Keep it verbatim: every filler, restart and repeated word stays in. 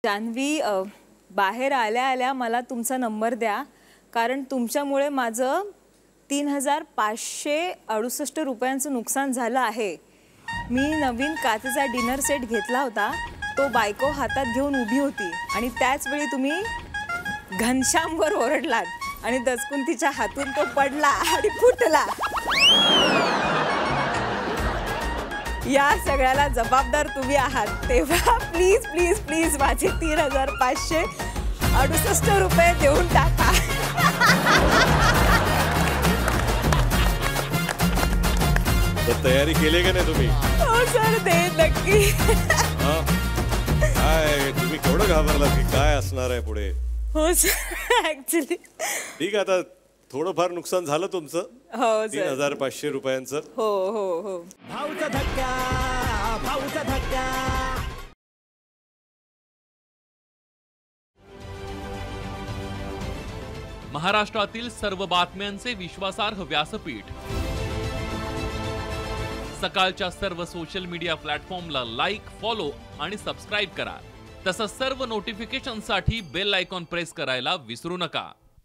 जान्हवी, बाहेर आल्या आल्या मला तुमचा नंबर द्या, कारण तुमच्यामुळे माझं तीन हजार पाचशे अडुसष्ट रुपयांचं नुकसान झालं आहे. मी नवीन काचेचा डिनर सेट घेतला होता, तो बायको हातात घेऊन उभी होती आणि त्याच वेळी तुम्ही घनश्यामवर ओरडलात आणि दचकून तिच्या हातून तो पडला आणि फुटला. या सगळ्याला जबाबदार तुम्ही आहात. तेव्हा प्लीज प्लीज प्लीज माझे तीन हजार पाचशे अडुसष्ट रुपये देऊन टाका. तयारी केली का नाही तुम्ही? हो सर, दे नक्की. काय तुम्ही केवढं घाबरलात की काय असणार आहे पुढे? हो सर, ऍक्च्युली ठीक आहे. आता थोडंफार नुकसान झालं तुमचं. हो तीन हजार पाचशे रुपयांचं. हो हो हो. भाऊचा धक्का, भाऊचा धक्का. महाराष्ट्रातील सर्व बातम्यांचे विश्वासार्ह व्यासपीठ. सकाळच्या सर्व सोशल मीडिया प्लॅटफॉर्मला लाईक, फॉलो आणि सबस्क्राईब करा. तसंच सर्व नोटिफिकेशनसाठी बेल आयकॉन प्रेस करायला विसरू नका.